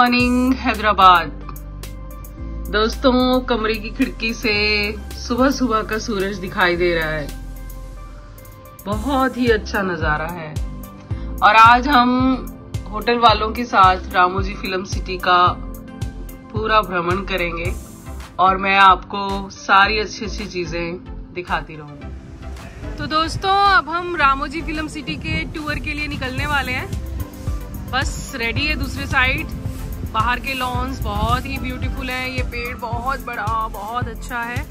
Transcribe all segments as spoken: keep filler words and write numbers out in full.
Morning Hyderabad. दोस्तों, कमरे की खिड़की से सुबह सुबह का सूरज दिखाई दे रहा है। बहुत ही अच्छा नजारा है। और आज हम होटल वालों के साथ रामोजी फिल्म सिटी का पूरा भ्रमण करेंगे और मैं आपको सारी अच्छी अच्छी चीजें दिखाती रहूंगी। तो दोस्तों, अब हम रामोजी फिल्म सिटी के टूर के लिए निकलने वाले हैं। बस रेडी है दूसरे साइड। बाहर के लॉन्स बहुत ही ब्यूटीफुल है। ये पेड़ बहुत बड़ा, बहुत अच्छा है।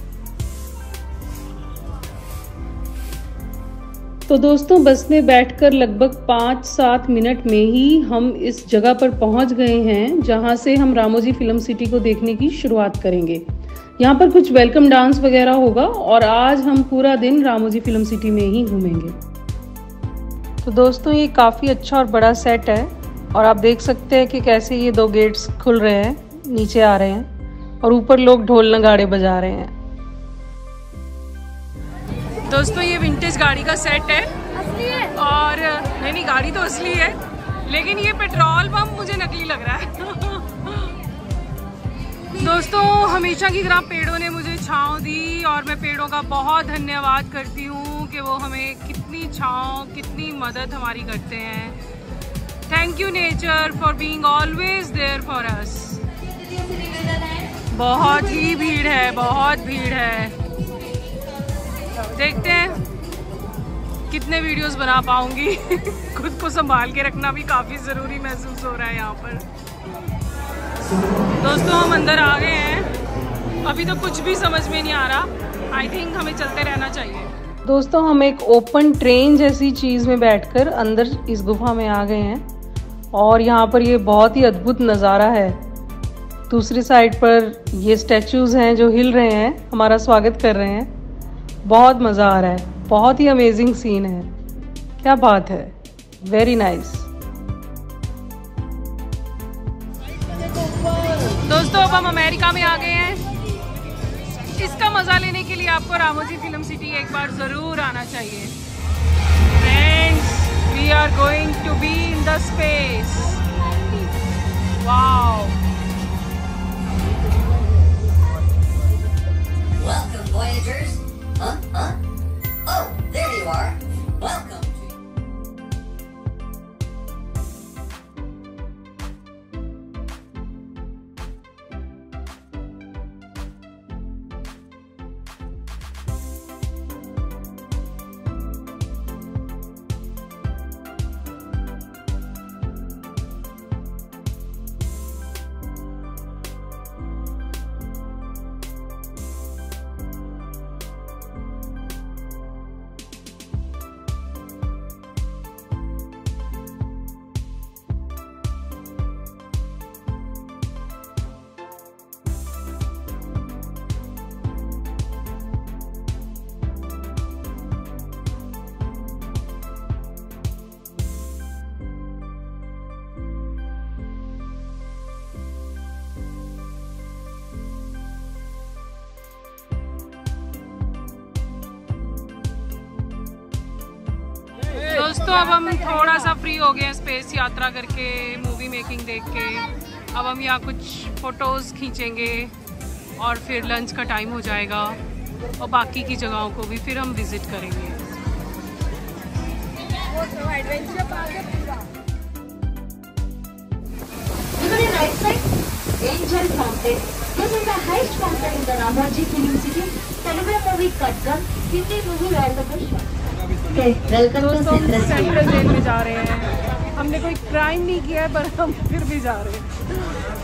तो दोस्तों, बस में बैठकर लगभग पाँच सात मिनट में ही हम इस जगह पर पहुंच गए हैं जहां से हम रामोजी फिल्म सिटी को देखने की शुरुआत करेंगे। यहाँ पर कुछ वेलकम डांस वगैरह होगा और आज हम पूरा दिन रामोजी फिल्म सिटी में ही घूमेंगे। तो दोस्तों, ये काफ़ी अच्छा और बड़ा सेट है और आप देख सकते हैं कि कैसे ये दो गेट्स खुल रहे हैं, नीचे आ रहे हैं और ऊपर लोग ढोल नगाड़े बजा रहे हैं। दोस्तों, ये विंटेज गाड़ी का सेट है। असली है? और नहीं नहीं, गाड़ी तो असली है, लेकिन ये पेट्रोल पंप मुझे नकली लग रहा है। दोस्तों, हमेशा की तरह पेड़ों ने मुझे छांव दी और मैं पेड़ों का बहुत धन्यवाद करती हूँ कि वो हमें कितनी छांव, कितनी मदद हमारी करते हैं। Thank you nature for being always there for us. बहुत ही भीड़ है, बहुत भीड़ है। देखते हैं कितने वीडियोस बना पाऊंगी। खुद को संभाल के रखना भी काफी जरूरी महसूस हो रहा है यहाँ पर। दोस्तों, हम अंदर आ गए हैं। अभी तो कुछ भी समझ में नहीं आ रहा। आई थिंक हमें चलते रहना चाहिए। दोस्तों, हम एक ओपन ट्रेन जैसी चीज में बैठकर अंदर इस गुफा में आ गए हैं और यहाँ पर ये बहुत ही अद्भुत नज़ारा है। दूसरी साइड पर ये स्टैचूज हैं जो हिल रहे हैं, हमारा स्वागत कर रहे हैं। बहुत मज़ा आ रहा है, बहुत ही अमेजिंग सीन है। क्या बात है, वेरी नाइस। दोस्तों, अब हम अमेरिका में आ गए हैं। इसका मजा लेने के लिए आपको रामोजी फिल्म सिटी एक बार जरूर आना चाहिए। Friends, we are going to be in the space. Wow. Welcome, Voyagers. Huh? Huh? Oh, there you are. Welcome. दोस्तों, अब हम थोड़ा सा फ्री हो गए हैं स्पेस यात्रा करके, मूवी मेकिंग देख के। अब हम यहाँ कुछ फोटोज़ खींचेंगे और फिर लंच का टाइम हो जाएगा और बाकी की जगहों को भी फिर हम विजिट करेंगे। Angel Fountain. This is the highest fountain in the Ramoji Film City. Telugu movie Katgal, Hindi movie Royal the Bush. Okay, welcome to Central central jail में जा रहे हैं। हमने कोई क्राइम नहीं किया है पर हम फिर भी जा रहे हैं।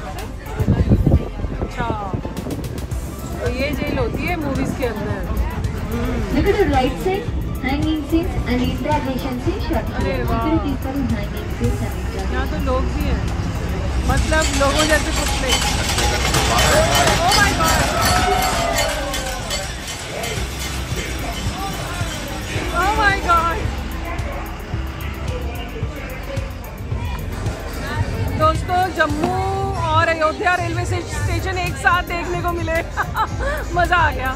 अच्छा, तो ये जेल होती है मूवीज के अंदर। Look at the right side, hanging scenes and interrogation scenes shot. अरे वाह, people hanging scenes and interrogation. यहाँ तो लोग भी हैं, मतलब लोगों जैसे पुतले। Oh my God! Oh my God! दोस्तों, जम्मू और अयोध्या रेलवे स्टेशन एक साथ देखने को मिले। मजा आ गया।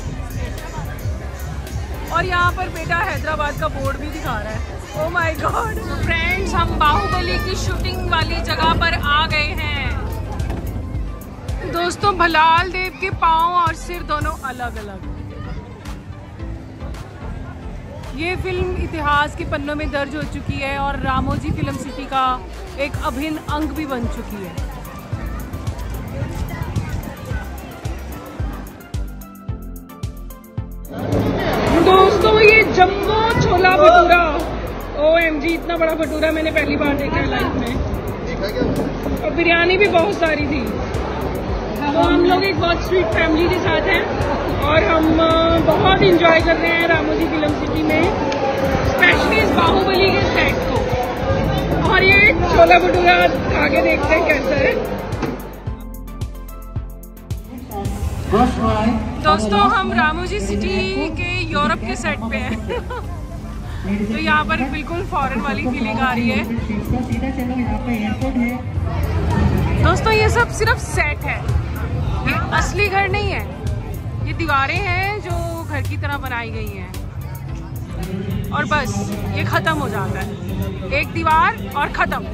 और यहाँ पर बेटा हैदराबाद का बोर्ड भी दिखा रहा है। ओह माय गॉड फ्रेंड्स, हम बाहुबली की शूटिंग वाली जगह पर आ गए हैं। दोस्तों भलाल देव के पांव और सिर दोनों अलग अलग। ये फिल्म इतिहास के पन्नों में दर्ज हो चुकी है और रामोजी फिल्म सिटी का एक अभिन्न अंग भी बन चुकी है। दोस्तों ये जम्बो छोला भटूरा, ओ एम जी इतना बड़ा भटूरा मैंने पहली बार देखा है लाइफ में। और बिरयानी भी बहुत सारी थी। तो हम लोग एक बहुत स्वीट फैमिली के साथ हैं और हम बहुत इंजॉय कर रहे हैं रामोजी फिल्म सिटी में, स्पेशली इस बाहुबली के सेट को। और ये छोला भटूरा खा के देखते हैं कैसा है। दोस्तों हम रामोजी सिटी के यूरोप के सेट पे हैं। तो यहाँ पर बिल्कुल फॉरेन वाली फीलिंग आ रही है। दोस्तों ये सब सिर्फ सेट है, ये असली घर नहीं है। ये दीवारें हैं जो घर की तरह बनाई गई हैं और बस ये खत्म हो जाता है, एक दीवार और खत्म।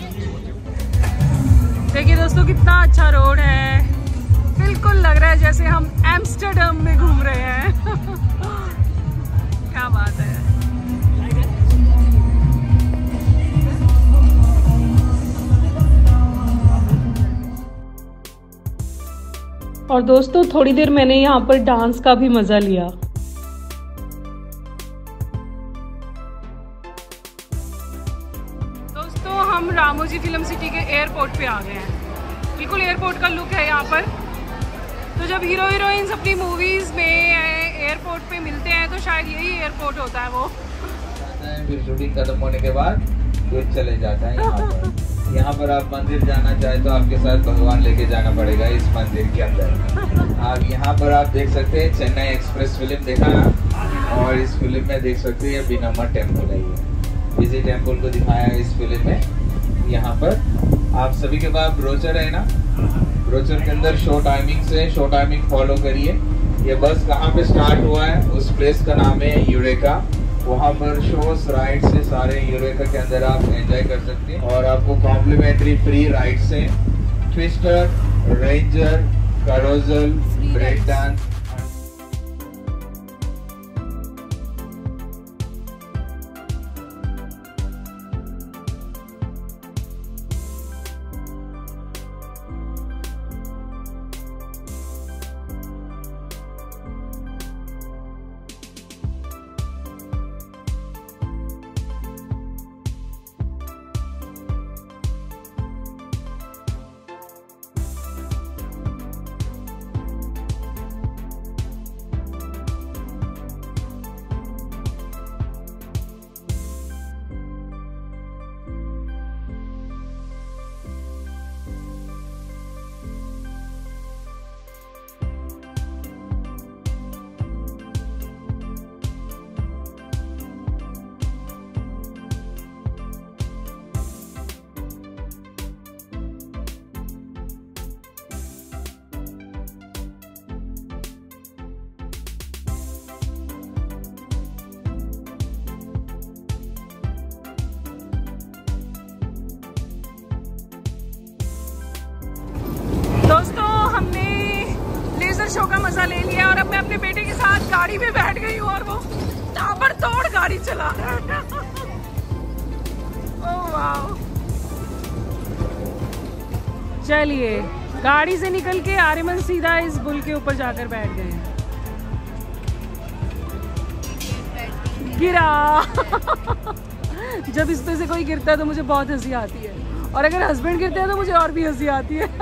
देखिए दोस्तों कितना अच्छा रोड है, बिल्कुल लग रहा है जैसे हम एम्स्टर्डम में घूम रहे हैं। क्या बात है। और दोस्तों थोड़ी देर मैंने यहाँ पर डांस का भी मजा लिया। दोस्तों हम रामोजी फिल्म सिटी के एयरपोर्ट पे आ गए हैं। बिल्कुल एयरपोर्ट का लुक है यहाँ पर। तो जब हीरो हीरोइंस अपनी मूवीज में एयरपोर्ट पे मिलते हैं तो शायद यही एयरपोर्ट होता है वो। फिर शूटिंग खत्म होने के बाद फिर चले जाता है यहाँ पर। यहाँ पर आप मंदिर जाना चाहे तो आपके साथ भगवान लेके जाना पड़ेगा इस मंदिर के अंदर। आप यहाँ पर आप देख सकते हैं चेन्नई एक्सप्रेस फिल्म देखा ना, और इस फिल्म में देख सकते हैं बीनामा टेम्पल है। ये इसी टेम्पल को दिखाया है इस फिल्म में। यहाँ पर आप सभी के पास ब्रोचर है ना, ब्रोचर के अंदर शो टाइमिंग से शो टाइमिंग फॉलो करिए। ये बस कहाँ पे स्टार्ट हुआ है, उस प्लेस का नाम है यूरेका। वहाँ पर शोस राइड से सारे यूरेका के अंदर आप एंजॉय कर सकते हैं और आपको कॉम्प्लीमेंट्री फ्री राइड से twister, ranger, carousel, break dance. दोस्तों हमने लेजर शो का मजा ले लिया और अब मैं अपने बेटे के साथ गाड़ी में बैठ गई हूँ और वो ताबड़तोड़ गाड़ी चला रहा है। ओह वाह। चलिए गाड़ी से निकल के आर्यमन सीधा इस बुल के ऊपर जाकर बैठ गए हैं। गिरा। जब इस पे से कोई गिरता है तो मुझे बहुत हंसी आती है और अगर हस्बैंड गिरते हैं तो मुझे और भी हंसी आती है।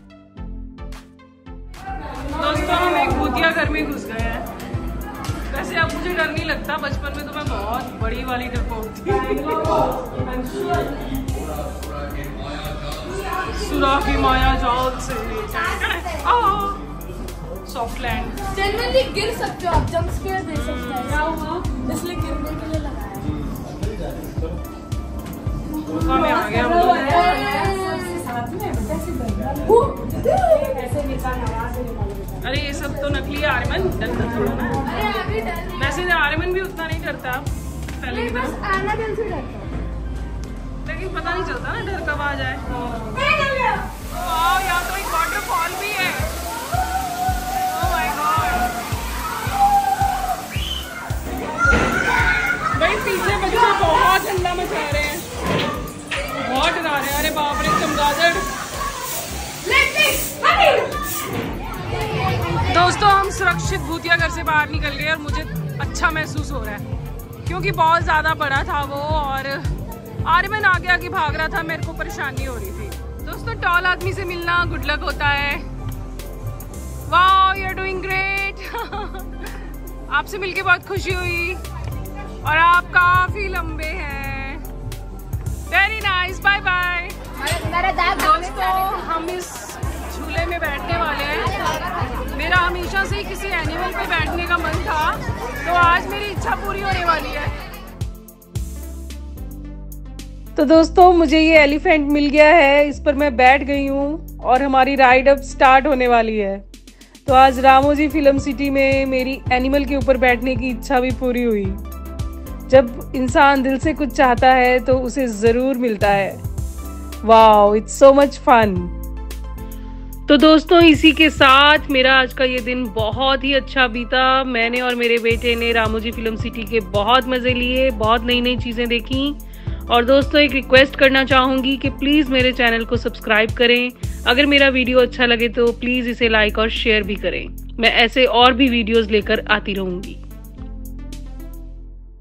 दोस्तों हम एक भूतिया घर में घुस गए हैं। वैसे वैसे अब मुझे डर नहीं लगता, बचपन में तो मैं बहुत बड़ी वाली डरपोक थी। सुराही माया जाल से सॉफ्ट लैंड। जनरली गिर सकते हो आप, जंप स्केयर दे सकते हैं। क्या हुआ? इसलिए गिरने के लिए लगाया। गुफा में आ गया हम लोग। अरे ये सब तो नकली है आर्यमन, डरता थोड़ा ना। वैसे आर्यमन भी उतना नहीं डरता पहले की तरह, एनाबेल से डरता हूँ। लेकिन पता नहीं चलता ना डर कब आ जाए। वाह, यहाँ तो एक वाटरफॉल भी है। Oh my God. भाई पीछे बच्चे बहुत हल्ला मचा रहे हैं, बहुत डरा रहे हैं। अरे बाप रे, चमगादड़। दोस्तों, हम सुरक्षित भूतिया घर से बाहर निकल गए और मुझे अच्छा महसूस हो रहा है क्योंकि बहुत ज़्यादा बड़ा था वो और आर्यमन आगे आगे भाग रहा था, मेरे को परेशानी हो रही थी। दोस्तों, टॉल आदमी से मिलना गुड लक होता है। Wow, you are doing great. आपसे मिलके बहुत खुशी हुई और आप काफी लंबे हैं। Very nice, bye bye. दोस्तों, हम इस झूले में बैठने वाले हैं। मेरा हमेशा से ही किसी एनिमल पे बैठने का मन था, तो आज मेरी इच्छा पूरी होने वाली है। तो दोस्तों, मुझे ये एलिफेंट मिल गया है, इस पर मैं बैठ गई हूँ और हमारी राइड अब स्टार्ट होने वाली है। तो आज रामोजी फिल्म सिटी में मेरी एनिमल के ऊपर बैठने की इच्छा भी पूरी हुई। जब इंसान दिल से कुछ चाहता है तो उसे ज़रूर मिलता है। Wow, it's so much fun. तो दोस्तों, इसी के साथ मेरा आज का ये दिन बहुत ही अच्छा बीता। मैंने और मेरे बेटे ने रामोजी फिल्म सिटी के बहुत मज़े लिए, बहुत नई नई चीज़ें देखी। और दोस्तों, एक रिक्वेस्ट करना चाहूँगी कि प्लीज़ मेरे चैनल को सब्सक्राइब करें। अगर मेरा वीडियो अच्छा लगे तो प्लीज़ इसे लाइक और शेयर भी करें। मैं ऐसे और भी वीडियोज़ लेकर आती रहूँगी।